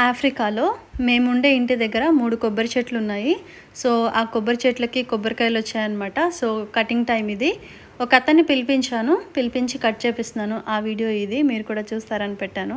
ఆఫ్రికాలో మేముండే ఇంటి దగ్గర 3 కొబ్బరి చెట్లు ఉన్నాయి. సో ఆ కొబ్బరి చెట్లకి కొబ్బరికాయలు వచ్చాయన్నమాట. సో కటింగ్ టైం ఇది. ఒక అతన్ని పిలిపించి కట్ చేపిస్తున్నాను. ఆ వీడియో ఇది, మీరు కూడా చూస్తారని పెట్టాను.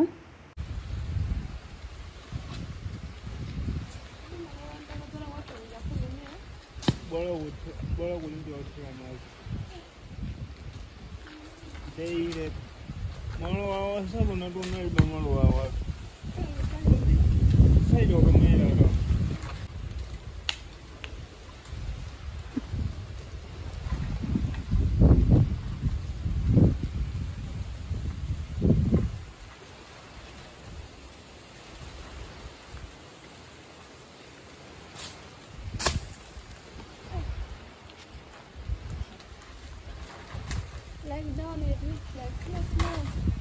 Like down it looks like small.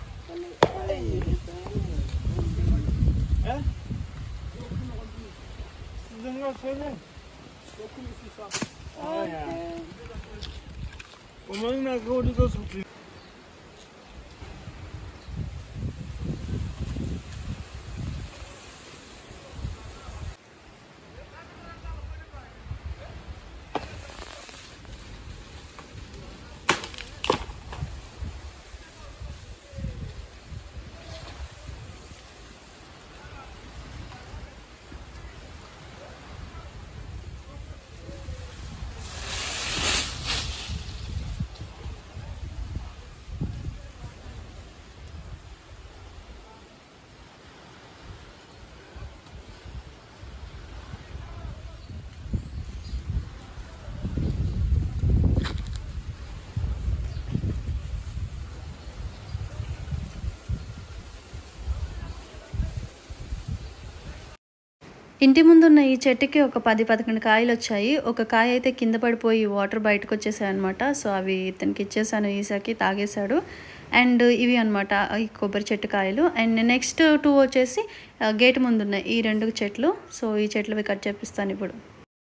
ఇంటి ముందున్న ఈ చెట్టుకి ఒక 10-11 కాయలు వచ్చాయి. ఒక కాయ అయితే కింద పడిపోయి వాటర్ బయటకు వచ్చేసాయి అనమాట. సో అవి ఇతనికి ఇచ్చేసాను, ఈసాకి తాగేశాడు. అండ్ ఇవి అనమాట ఈ కొబ్బరి చెట్టు కాయలు. అండ్ నెక్స్ట్ 2 వచ్చేసి గేట్ ముందు ఉన్నాయి ఈ 2 చెట్లు. సో ఈ చెట్లువి కట్ చేపిస్తాను ఇప్పుడు.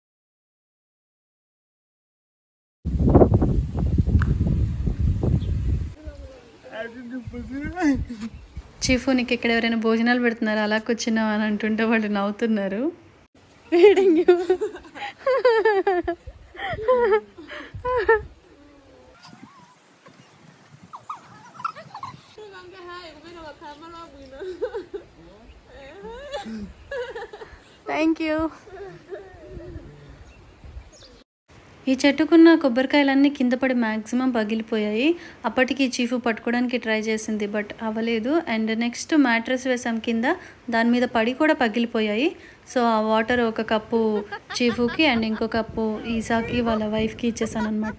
చీఫ్, నీకు ఇక్కడ ఎవరైనా భోజనాలు పెడుతున్నారు, అలా కూర్చున్నావు అని అంటుంటే వాళ్ళు నవ్వుతున్నారు. Thank you. ఈ చెట్టుకున్న కొబ్బరికాయలన్నీ కింద పడి మ్యాక్సిమం పగిలిపోయాయి. అప్పటికి చీఫ్ పట్టుకోవడానికి ట్రై చేసింది, బట్ అవ్వలేదు. అండ్ నెక్స్ట్ మ్యాట్రెస్ వేసాం కింద, దాని మీద పడి కూడా పగిలిపోయాయి. సో ఆ వాటర్ ఒక కప్పు చీఫ్కి అండ్ ఇంకో కప్పు ఈసాకి వాళ్ళ వైఫ్కి ఇచ్చేసాను అనమాట.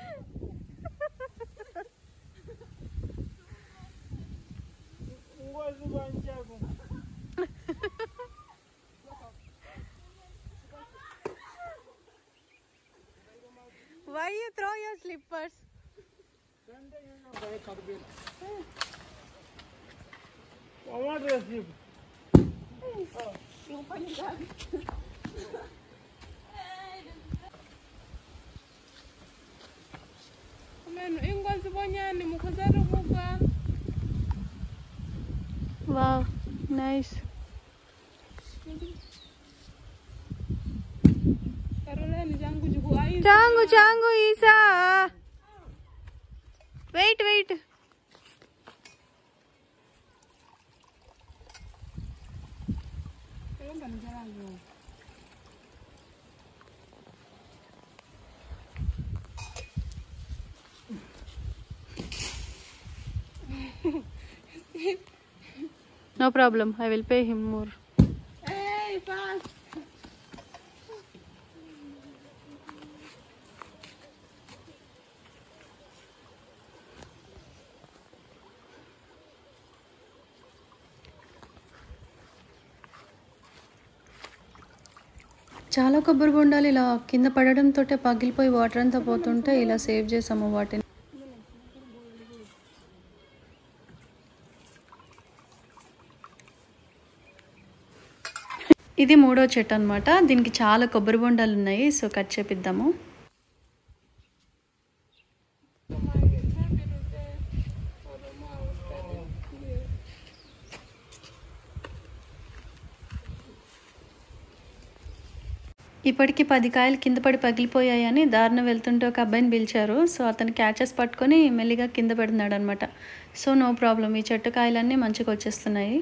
Why you throw your slippers? Wow, nice. Changu, Isa. Wait. No problem, I will pay him more. Hey, fast. చాలా కొబ్బరి బొండాలు ఇలా కింద పడడంతో పగిలిపోయి వాటర్ అంతా పోతుంటే ఇలా సేవ్ చేసాము వాటిని. ఇది 3వ చెట్టు అన్నమాట. దీనికి చాలా కొబ్బరి బొండాలు ఉన్నాయి. సో కట్ చేపిద్దాము. ఇప్పటికి 10 కాయలు కింద పడి పగిలిపోయాయని దారిన వెళ్తుంటే ఒక అబ్బాయిని పిలిచారు. సో అతను క్యాచెస్ పట్టుకొని మెల్లిగా కింద పెడుతున్నాడు అనమాట. సో నో ప్రాబ్లం, ఈ చెట్టు కాయలన్నీ మంచిగా వచ్చేస్తున్నాయి.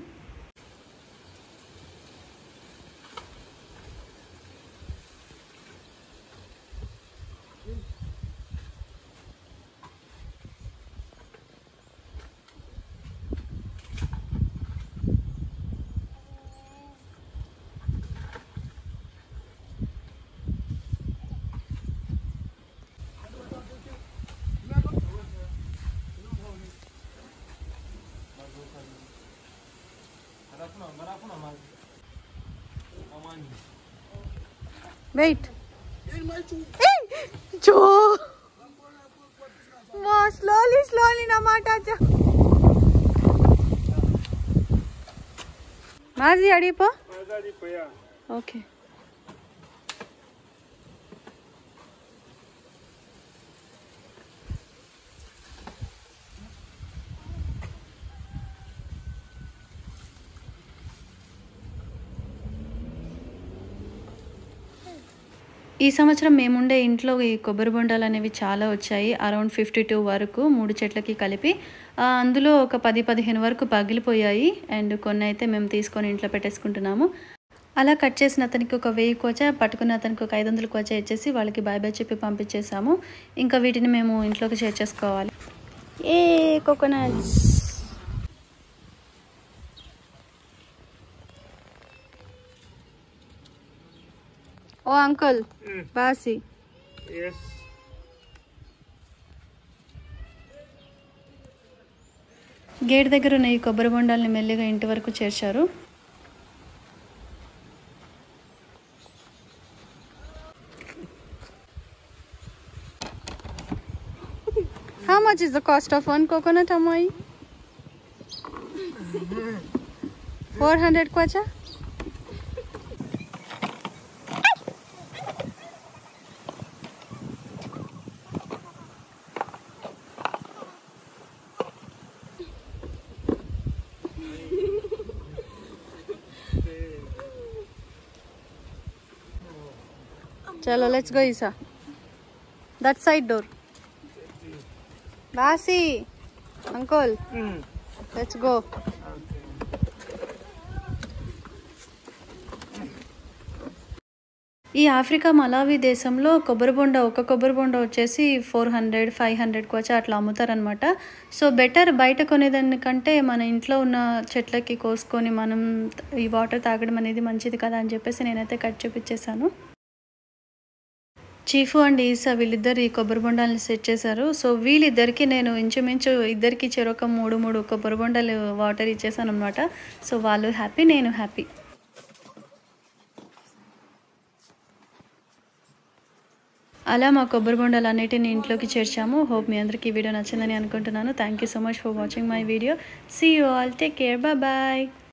Wait. Joe. More slowly, Namata. Marzi, Adipa? Yeah. Okay. ఈ సంవత్సరం మేముండే ఇంట్లో ఈ కొబ్బరి బొండాలు అనేవి చాలా వచ్చాయి. అరౌండ్ 52 వరకు 3 చెట్లకి కలిపి. అందులో ఒక 10-15 వరకు పగిలిపోయాయి. అండ్ కొన్ని అయితే మేము తీసుకొని ఇంట్లో పెట్టేసుకుంటున్నాము. అలా కట్ చేసిన అతనికి ఒక 1000 కోచా, పట్టుకున్న అతనికి ఒక 500 కోచా ఇచ్చేసి వాళ్ళకి బాయ్ బాయ్ చెప్పి పంపించేసాము. ఇంకా వీటిని మేము ఇంట్లోకి చేర్చేసుకోవాలి. కోకోనట్స్. ఓ అంకుల్, బాసి. Yes. గేట్ దగ్గర ఉన్న ఈ కొబ్బరి బొండాలని మెల్లిగా ఇంటి వరకు చేర్చారు. How much is the cost of one coconut, Amoy? 400 kwacha? Chalo, let's go, Isa. That side door. Basi, uncle, let's go. ఈ ఆఫ్రికా మలావి దేశంలో కొబ్బరి బొండ, ఒక కొబ్బరి బొండ వచ్చేసి 400-500 కోచా అట్లా అమ్ముతారనమాట. సో బెటర్ బయట కొనేదానికంటే మన ఇంట్లో ఉన్న చెట్లకి కోసుకొని మనం ఈ వాటర్ తాగడం అనేది మంచిది కదా అని చెప్పేసి నేనైతే కట్ చేపించేసాను. చీఫు అండ్ ఈసా వీళ్ళిద్దరు ఈ కొబ్బరి బొండాలని సెట్ చేశారు. సో వీళ్ళిద్దరికి నేను ఇంచుమించు ఇద్దరికి చెరొక 3 కొబ్బరి బొండాలు వాటర్ ఇచ్చేసాను అనమాట. సో వాళ్ళు హ్యాపీ, నేను హ్యాపీ. అలా మా కొబ్బరి బొండాలు అన్నిటిని ఇంట్లోకి చేర్చాము. హోప్ మీ అందరికీ ఈ వీడియో నచ్చిందని అనుకుంటున్నాను. Thank you so much for watching my video. See you all, take care, bye bye.